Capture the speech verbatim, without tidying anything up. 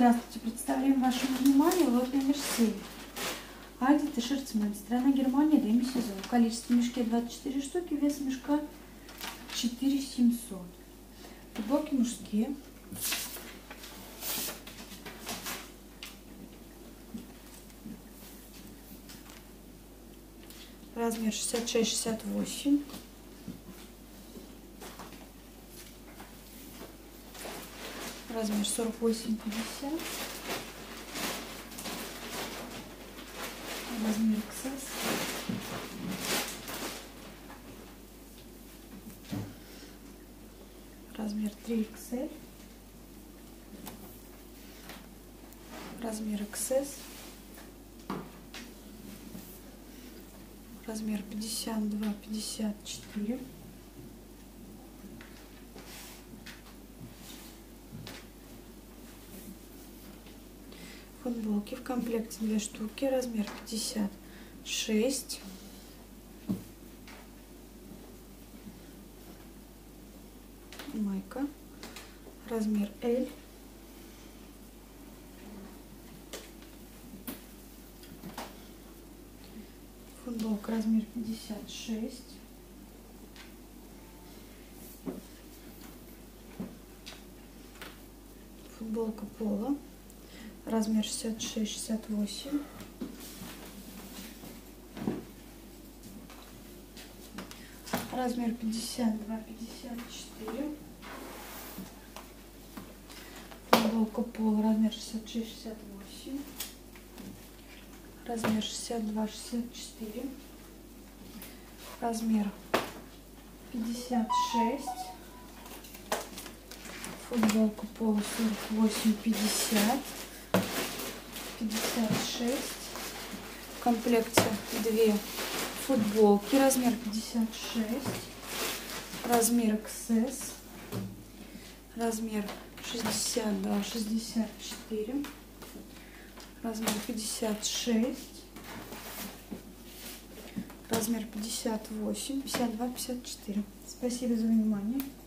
Здравствуйте, представляем вашему вниманию лот номер семь. Альди T-shirt, страна Германия, демо-сезон. Количество мешки двадцать четыре штуки, вес мешка четыре тысячи семьсот. Футболки мужские. Размер шестьдесят шесть шестьдесят восемь. Размер сорок восемь пятьдесят. Размер икс эс. Размер три икс эль. Размер икс эс. Размер пятьдесят два пятьдесят четыре. Футболки в комплекте две штуки, размер пятьдесят шесть. Майка, размер эль. Футболка, размер пятьдесят шесть. Футболка поло, размер шестьдесят шесть шестьдесят восемь. Размер пятьдесят два пятьдесят четыре. Футболка поло, размер шестьдесят шесть шестьдесят восемь. Размер шестьдесят два шестьдесят четыре. Размер пятьдесят шесть. Футболка поло сорок восемь пятьдесят. пятьдесят шесть. В комплекте две футболки, размер пятьдесят шесть. Размер икс эс. Размер шестьдесят два шестьдесят четыре. Размер пятьдесят шесть. Размер пятьдесят восемь пятьдесят два пятьдесят четыре. Спасибо за внимание.